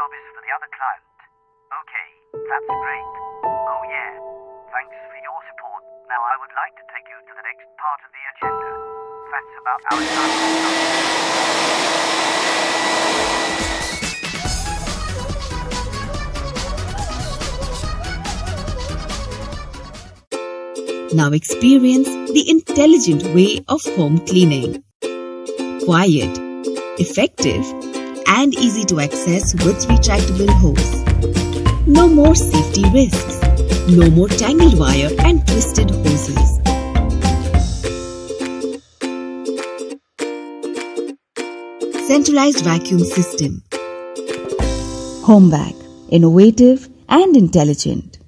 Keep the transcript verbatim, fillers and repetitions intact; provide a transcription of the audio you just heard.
job is for the other client. Okay, that's great. Oh yeah, thanks for your support. Now I would like to take you to the next part of the agenda. That's about our time. Now experience the intelligent way of home cleaning. Quiet, effective, and easy to access with retractable hose. No more safety risks. No more tangled wire and twisted hoses. Centralized vacuum system. Homevac, innovative and intelligent.